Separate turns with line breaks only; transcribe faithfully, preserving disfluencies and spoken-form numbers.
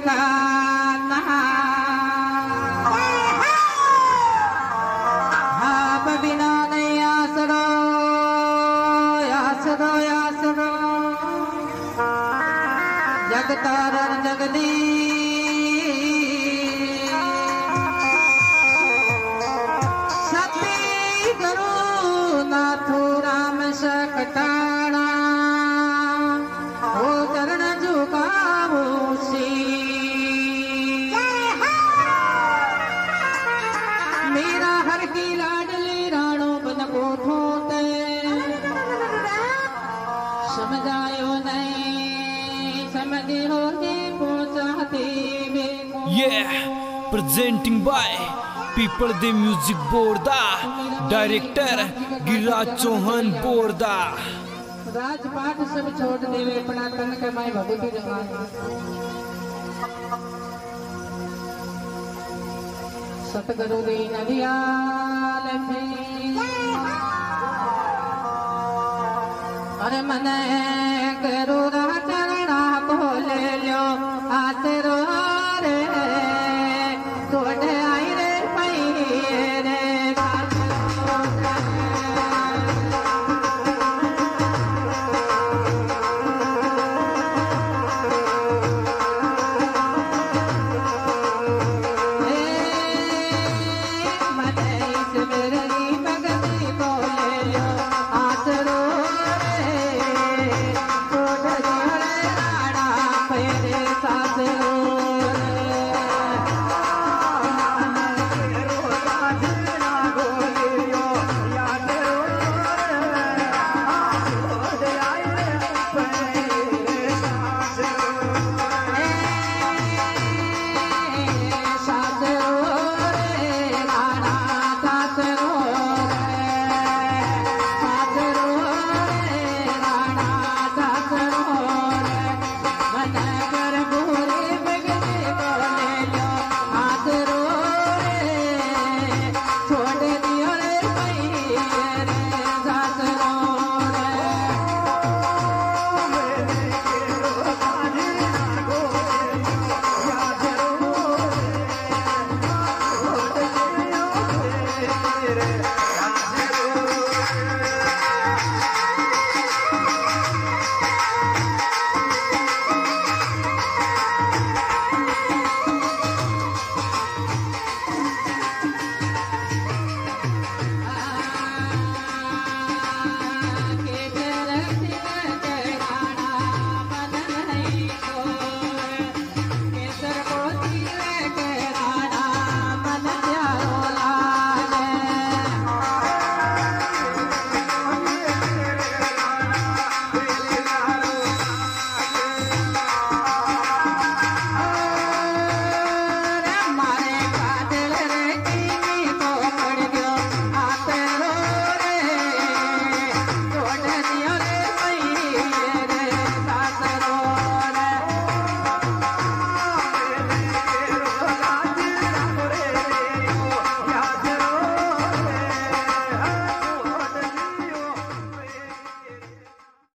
खाना आप बिना नहीं आसरो आसरो आसरो जगतारण जगदी सती गुरु नाथु राम सकटाणा हो चरण झुकावो सी मेरा हर की लाडली राणो बन को ठोते समझायो नहीं समझे हो पहुंचाते
Yeah, presenting by People the Music Borda, Director Giriraj Chauhan Borda.
राजपाट सब छोड़ देवे अपना तन कमाए भगवती जवान सतगुरु दीन दयाल थे अरे मन करो